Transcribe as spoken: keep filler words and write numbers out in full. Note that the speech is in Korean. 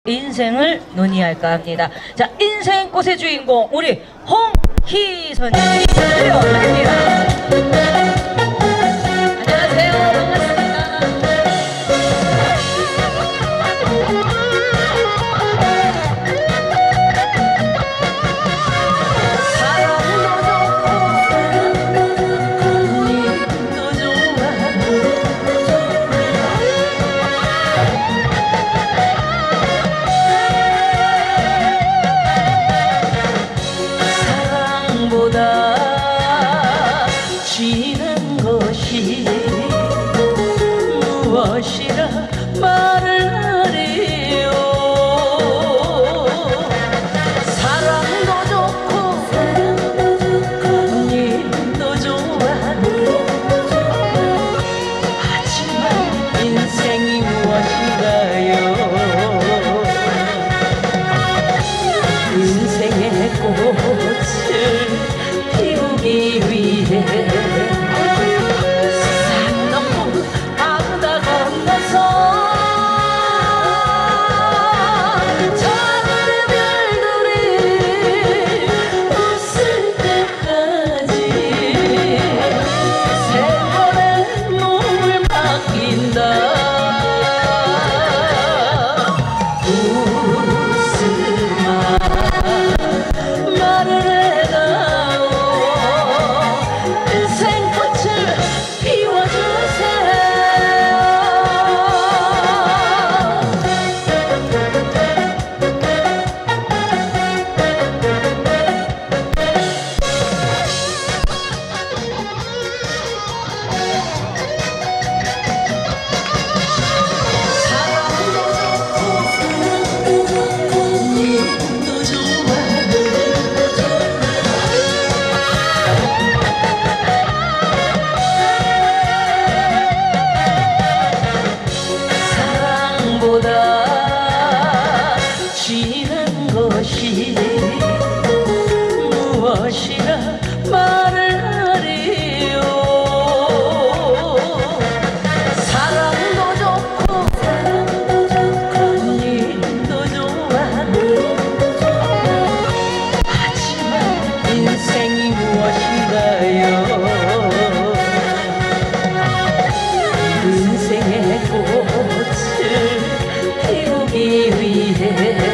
인생을 논의할까 합니다. 자, 인생 꽃의 주인공 우리 홍희선님이 들려드립니다. 안녕하세요. 지는 것이 무엇이라 말을 하리요. 사랑도 좋고 일도 좋아. 하지만 인생이 무엇인가요? 인생의 꽃을 피우기 위해 산 넘고 바다 건너서 저하늘의 별들이 웃을 때까지 세월의 몸을 맡긴다. 웃음아 말을 지는 것이 무엇이라 말을 하리요. 사랑도 좋고 일도 좋아. 하지만 인생이 무엇인가요? 인생의 꽃을 피우기 위해